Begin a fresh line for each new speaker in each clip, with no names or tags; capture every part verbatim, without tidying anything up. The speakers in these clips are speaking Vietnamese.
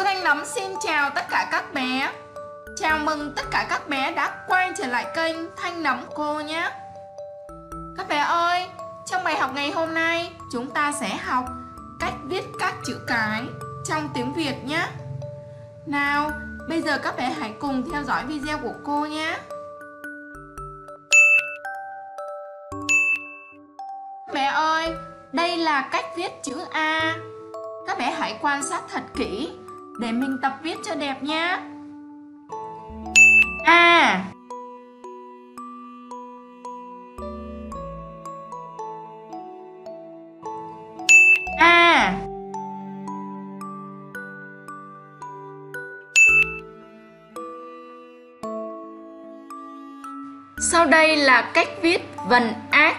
Cô Thanh Nấm xin chào tất cả các bé. Chào mừng tất cả các bé đã quay trở lại kênh Thanh Nấm cô nhé. Các bé ơi, trong bài học ngày hôm nay chúng ta sẽ học cách viết các chữ cái trong tiếng Việt nhé. Nào, bây giờ các bé hãy cùng theo dõi video của cô nhé. Các bé ơi, đây là cách viết chữ A. Các bé hãy quan sát thật kỹ để mình tập viết cho đẹp nhé. A. A. Sau đây là cách viết vần ác.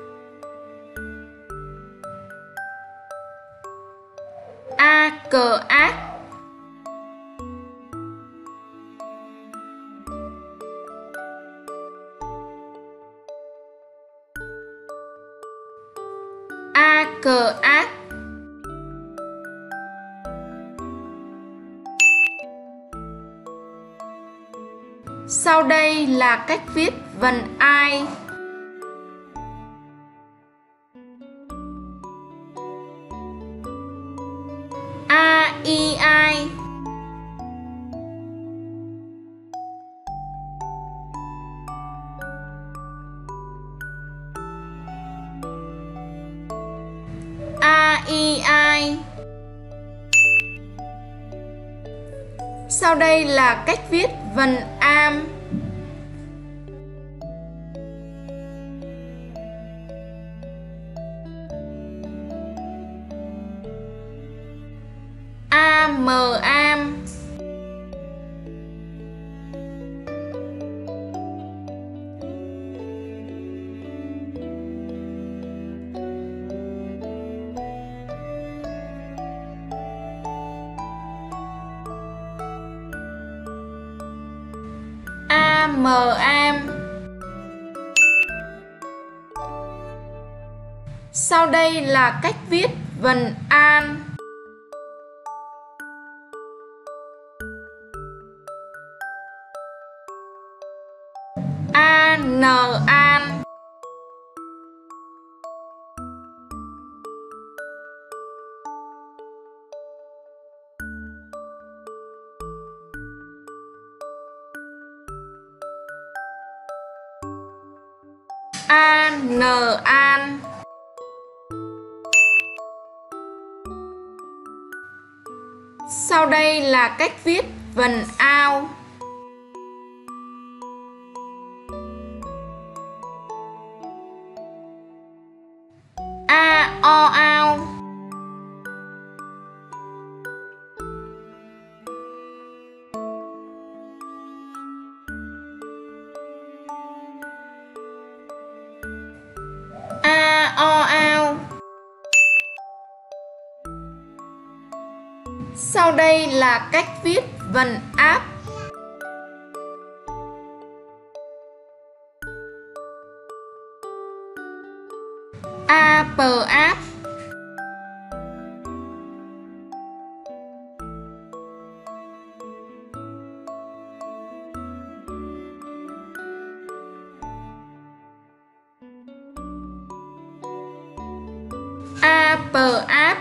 A cờ ác. A cờ ác. Sau đây là cách viết vần ai. A i ai. A i ai. Sau đây là cách viết vần am. A m am. A m am. Sau đây là cách viết vần an. A n an. A n an. Sau đây là cách viết vần ao. A o ao. A o ao. Sau đây là cách viết vần áp. A p áp. A p áp.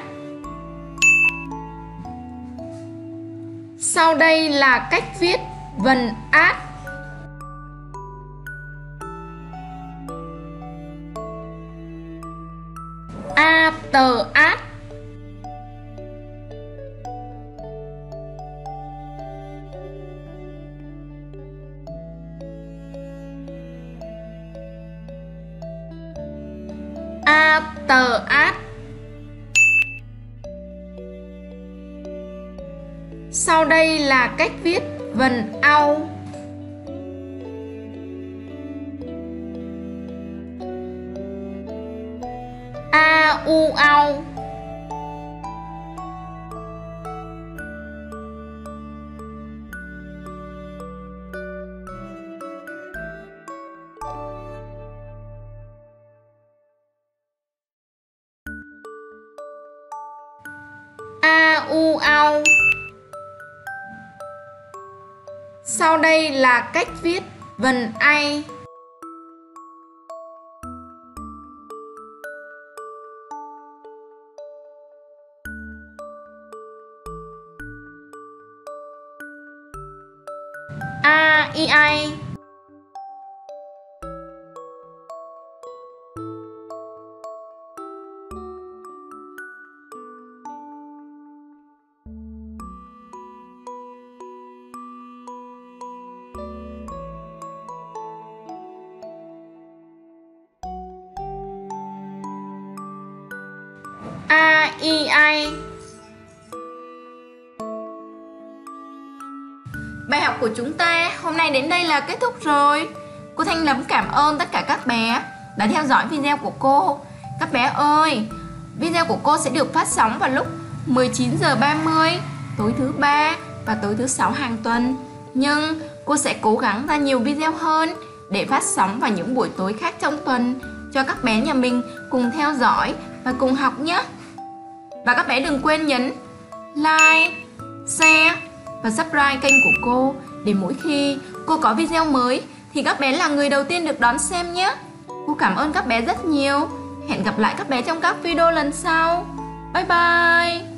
Sau đây là cách viết vần át. A tờ át. A tờ át. Sau đây là cách viết vần au. A u au. A u au. Sau đây là cách viết vần A. A, I, I. A, I, I. Bài học của chúng ta hôm nay đến đây là kết thúc rồi. Cô Thanh Nấm cảm ơn tất cả các bé đã theo dõi video của cô. Các bé ơi, video của cô sẽ được phát sóng vào lúc mười chín giờ ba mươi tối thứ ba và tối thứ sáu hàng tuần. Nhưng cô sẽ cố gắng ra nhiều video hơn để phát sóng vào những buổi tối khác trong tuần cho các bé nhà mình cùng theo dõi và cùng học nhé. Và các bé đừng quên nhấn like, share và subscribe kênh của cô để mỗi khi cô có video mới thì các bé là người đầu tiên được đón xem nhé. Cô cảm ơn các bé rất nhiều. Hẹn gặp lại các bé trong các video lần sau. Bye bye.